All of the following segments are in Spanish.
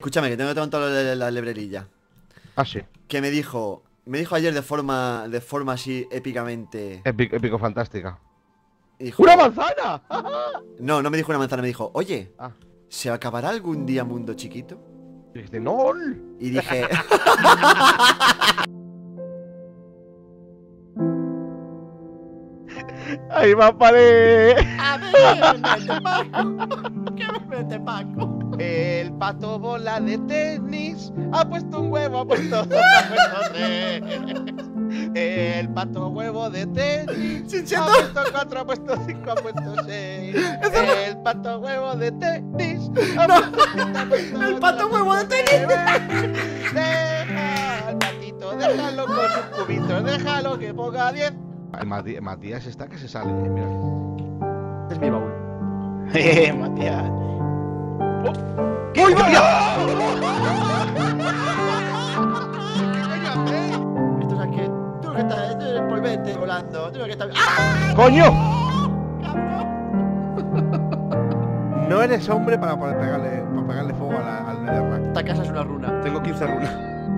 Escúchame, que tengo que contar la librerilla. Ah, sí. Que me dijo ayer de forma así épicamente. Épico, fantástica. Dijo, ¡Una manzana! no me dijo una manzana, me dijo, oye, Ah, ¿se acabará algún día Mundo Chiquito? y dijiste, ¡no! Y dije, ¡Ahí va, pared! a ver, vete, Paco. ¿Qué me mete, Paco? El pato bola de tenis ha puesto un huevo, ha puesto tres. El pato huevo de tenis ha puesto 4, ha puesto 5, ha puesto 6. El pato huevo de tenis ha puesto 7, ha puesto El 8, pato huevo de tenis. Deja al patito, déjalo con sus cubitos, déjalo que ponga 10. Matías está que se sale, mira. Es mi baúl. Matías. ¡Uy, Matías! Esto es que tú que estás, polvete volando, tú que estás. ¡Ah! ¡Coño! ¡Cabrón! No eres hombre para poder pegarle fuego al Netherrack. Esta casa es una runa. Tengo 15 runas.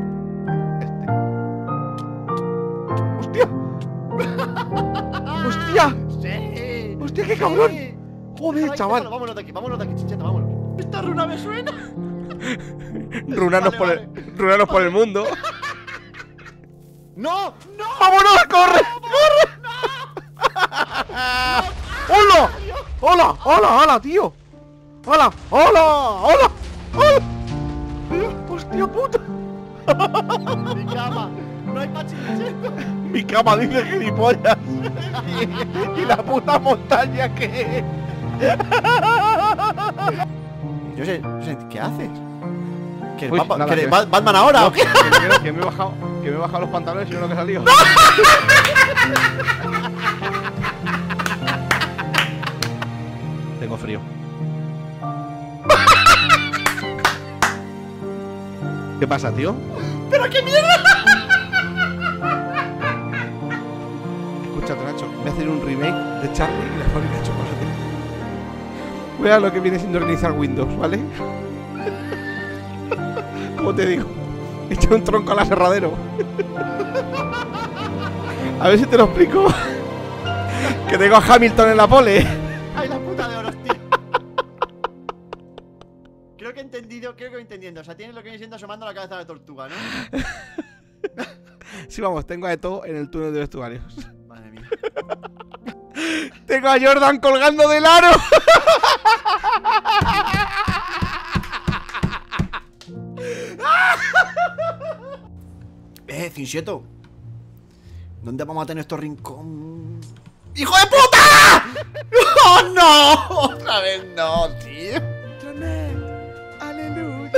¡Hostia! ¡Hostia! ¡Sí! ¡Hostia, qué cabrón! Sí. Joder, Déjalo ahí, chaval. déjalo, vámonos de aquí, Chincheta, vámonos. Esta runa me suena. Runanos Vale. por el mundo. ¡No! ¡No! ¡Vámonos! ¡Corre! ¡Hola! ¡Hola! ¡Hola! ¡Hola, tío! ¡Hola! ¡Hola! ¡Hola! ¡Hola! ¡Hostia puta! Mi cama. No hay para Chincheta. Mi cama dice gilipollas. Y la puta montaña que... Yo sé, ¿qué haces? ¿Qué, Uy, nada, ¿qué, que- Batman ahora o qué? Que me he bajado los pantalones y no lo que he salido. Tengo frío. ¿Qué pasa, tío? ¡Pero qué mierda! Escucha, Nacho, voy a hacer un remake de Charlie y la fábrica de chocolate. Voy a lo que viene siendo organizar Windows, ¿vale? Como te digo, he hecho un tronco al aserradero. A ver si te lo explico. Que tengo a Hamilton en la pole. ¡Ay, la puta de oros, tío! Creo que he entendiendo. O sea, tienes lo que viene siendo asomando la cabeza de la tortuga, ¿no? Sí, vamos, tengo de todo en el túnel de vestuarios. Madre mía. Tengo a Jordan colgando del aro. Cinsieto. ¿Dónde vamos a tener estos rincón? ¡Hijo de puta! ¡Oh, no! Otra vez no, tío. Aleluya.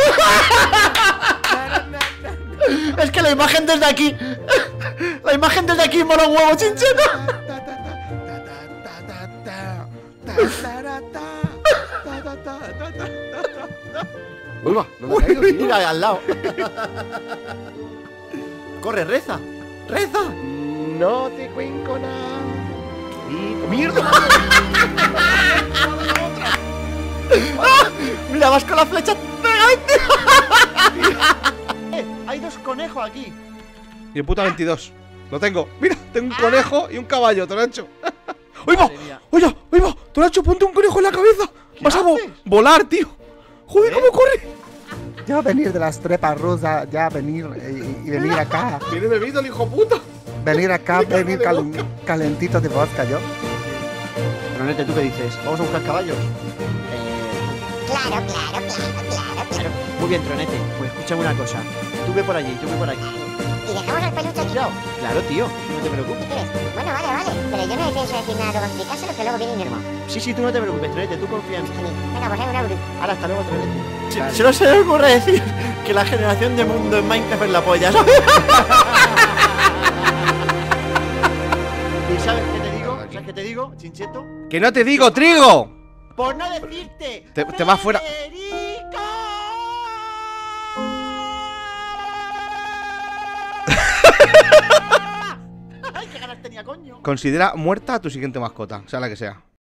Es que la imagen desde aquí. La imagen desde aquí mola un huevo, Chincheta. Uy, va, no me ha caído, tío. Mira, al lado. Corre, reza. ¡Reza! No te cuenco nada. ¡Mierda! Mira, vas con la flecha pegante. Hay dos conejos aquí. Y el puta 22. Lo tengo. Mira, tengo un conejo y un caballo, Tonacho. ¡Oye, va! Madre mía. ¡Oye, va! Tonacho, ponte un conejo en la cabeza. ¿Qué Vas a haces? volar, tío. Joder, ¿cómo corre? Ya venir de las trepas rusas, ya venir y venir acá. Viene bebido el hijo puta. Venir acá, venir de calentito de vodka, yo. Tronete, ¿tú qué dices? ¿Vamos a buscar caballos? Claro. Muy bien, Tronete. Pues escúchame una cosa. Tú ve por allí, tú ve por aquí. ¿Y dejamos al peluche aquí? Claro, tío. No te ¿Qué preocupes. crees? Bueno, vale. Pero yo no le pienso decir nada luego explicárselo que luego viene Inermo. Sí, tú no te preocupes, Tronete. Tú confía en mí. Venga, pues hay un euro. Ahora, hasta luego, Tronete. Se no se le ocurre decir que la generación de mundo en Minecraft es la polla, ¿sabes? ¿Y sabes qué te digo? ¿Sabes qué te digo, Chincheto? ¡Que no te digo, trigo! Por no decirte. Te vas fuera. ¡Federico! ¡Ay, qué ganas tenía, coño! Considera muerta a tu siguiente mascota, sea la que sea.